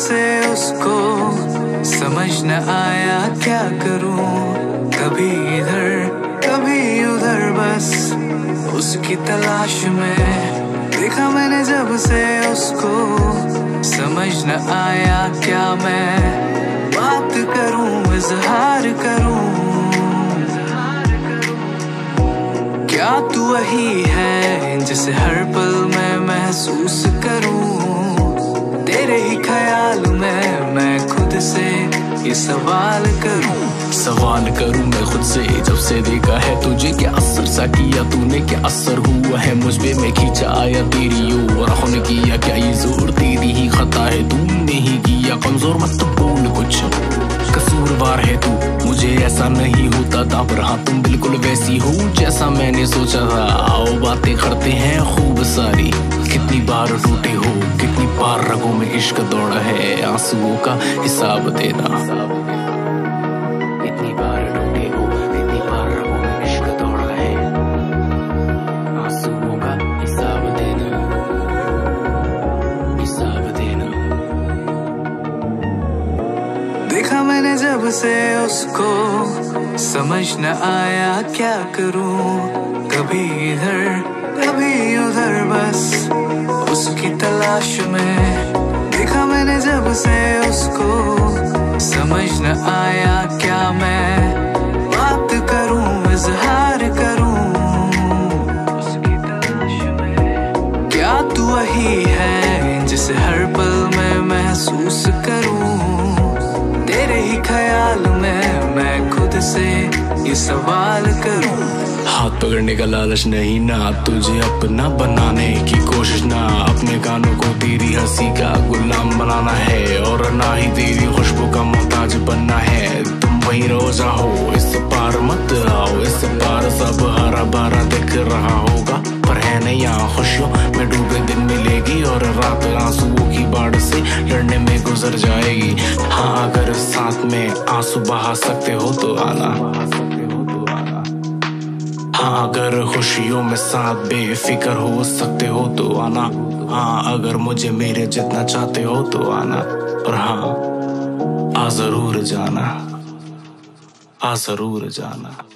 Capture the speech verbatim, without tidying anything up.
से उसको समझ न आया क्या करूं। कभी इधर कभी उधर बस उसकी तलाश में। देखा मैंने जब से उसको समझ न आया क्या मैं बात करूं, इजहार करूं। क्या तू वही है जिसे हर पल मैं महसूस करूं। तेरे ही ख्याल में मैं खुद से ये सवाल करूं। सवाल करूं मैं खुद से, जब से देखा है तुझे क्या असर सा किया तूने, क्या असर हुआ है मुझ पे, मैं खींचा आया तेरी ओर। आंखों ने किया क्या ये जोर, तेरी ही खता है तूने ही किया कमजोर। मत तो बोल कुछ, कसूरवार है तू, मुझे ऐसा नहीं होता था। पर हाँ तुम बिल्कुल वैसी हो जैसा मैंने सोचा था। आओ बातें करते हैं खूब सारी, कितनी बार टूटे हो, कितनी बार रगों में इश्क दौड़ा है। आंसुओं का हिसाब देना, कितनी बार टूटे हो, कितनी बार रगों में इश्क दौड़ा है। आंसुओं का हिसाब देना, हिसाब देना। देखा मैंने जब से उसको समझ न आया क्या करूं। कभी इधर कभी उधर बस उसकी तलाश में। देखा मैंने जब से उसको समझ न आया क्या मैं बात करूं, इजहार करूं। उसकी तलाश में। क्या तू वही है जिसे हर पल मैं महसूस करूं। तेरे ही ख्याल में मैं खुद से ये सवाल करूं। हाथ पकड़ने का लालच नहीं ना, तुझे अपना बनाने की कोशिश ना। अपने कानों को तेरी हंसी का गुलाम बनाना है, और ना ही तेरी खुशबू का मोहताज बनना है। तुम वहीं रहो जाओ, इस पार मत आओ। इस पार सब हरा भरा दिख रहा होगा, पर है नहीं यहाँ खुशियों में डूबे दिन मिलेगी। और रात आंसुओं की बाढ़ से लड़ने में गुजर जाएगी। हाँ अगर साथ में आंसू बहा सकते हो तो आना। हाँ अगर खुशियों में साथ बेफिक्र हो सकते हो तो आना। हाँ अगर मुझे मेरे जितना चाहते हो तो आना। और हाँ आ जरूर जाना, आ जरूर जाना।